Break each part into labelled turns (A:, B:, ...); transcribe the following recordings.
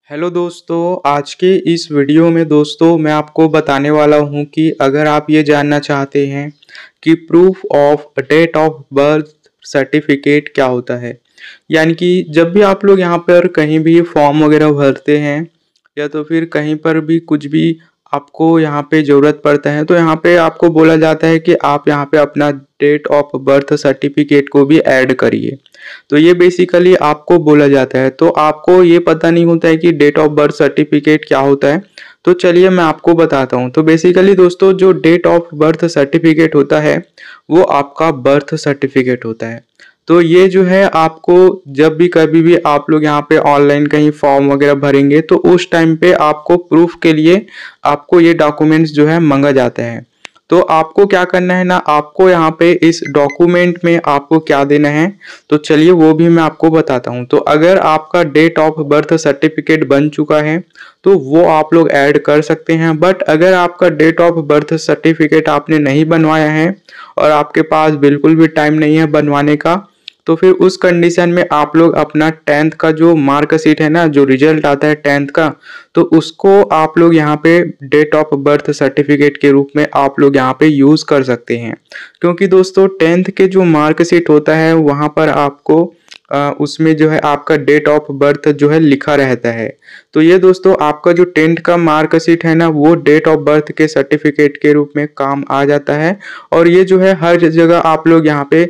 A: Hello दोस्तों, आज के इस वीडियो में दोस्तों मैं आपको बताने वाला हूं कि अगर आप ये जानना चाहते हैं कि proof of date of birth certificate क्या होता है। यानी कि जब भी आप लोग यहाँ पर कहीं भी फॉर्म वगैरह भरते हैं या तो फिर कहीं पर भी कुछ भी आपको यहाँ पे ज़रूरत पड़ता है तो यहाँ पे आपको बोला जाता है कि आप यहाँ पे अपना डेट ऑफ बर्थ सर्टिफिकेट को भी ऐड करिए। तो ये बेसिकली आपको बोला जाता है, तो आपको ये पता नहीं होता है कि डेट ऑफ बर्थ सर्टिफिकेट क्या होता है। तो चलिए मैं आपको बताता हूँ। तो बेसिकली दोस्तों जो डेट ऑफ बर्थ सर्टिफिकेट होता है वो आपका बर्थ सर्टिफिकेट होता है। तो ये जो है आपको जब भी कभी भी आप लोग यहाँ पे ऑनलाइन कहीं फॉर्म वगैरह भरेंगे तो उस टाइम पे आपको प्रूफ के लिए आपको ये डॉक्यूमेंट्स जो है मांगा जाता है। तो आपको क्या करना है ना, आपको यहाँ पे इस डॉक्यूमेंट में आपको क्या देना है, तो चलिए वो भी मैं आपको बताता हूँ। तो अगर आपका डेट ऑफ बर्थ सर्टिफिकेट बन चुका है तो वो आप लोग ऐड कर सकते हैं। बट अगर आपका डेट ऑफ बर्थ सर्टिफिकेट आपने नहीं बनवाया है और आपके पास बिल्कुल भी टाइम नहीं है बनवाने का, तो फिर उस कंडीशन में आप लोग अपना 10th का जो मार्कशीट है ना, जो रिजल्ट आता है 10th का, तो उसको आप लोग यहाँ पे डेट ऑफ बर्थ सर्टिफिकेट के रूप में आप लोग यहाँ पे यूज़ कर सकते हैं। क्योंकि दोस्तों 10th के जो मार्कशीट होता है वहाँ पर आपको उसमें जो है आपका डेट ऑफ बर्थ जो है लिखा रहता है। तो ये दोस्तों आपका जो 10th का मार्कशीट है ना वो डेट ऑफ बर्थ के सर्टिफिकेट के रूप में काम आ जाता है। और ये जो है हर जगह आप लोग यहाँ पे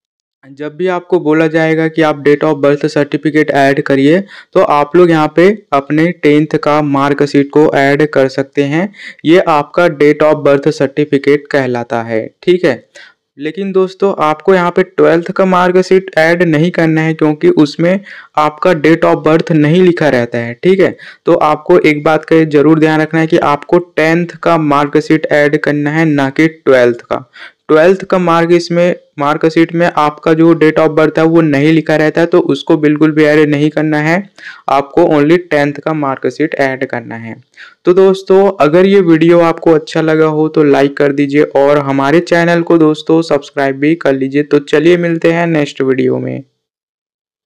A: जब भी आपको बोला जाएगा कि आप date of birth certificate add करिए तो आप लोग यहाँ पे अपने 10th का मार्कशीट को ऐड कर सकते हैं। ये आपका डेट ऑफ बर्थ सर्टिफिकेट कहलाता है, ठीक है। लेकिन दोस्तों आपको यहाँ पे 12th का मार्कशीट ऐड नहीं करना है क्योंकि उसमें आपका डेट ऑफ बर्थ नहीं लिखा रहता है, ठीक है। तो आपको एक बात का जरूर ध्यान रखना है कि आपको 10th का मार्कशीट ऐड करना है, ना कि 12th का। 12th का मार्कशीट में आपका जो डेट ऑफ बर्थ है वो नहीं लिखा रहता है, तो उसको बिल्कुल भी ऐड नहीं करना है। आपको ओनली 10th का मार्कशीट ऐड करना है। तो दोस्तों अगर ये वीडियो आपको अच्छा लगा हो तो लाइक कर दीजिए और हमारे चैनल को दोस्तों सब्सक्राइब भी कर लीजिए। तो चलिए मिलते हैं नेक्स्ट वीडियो में।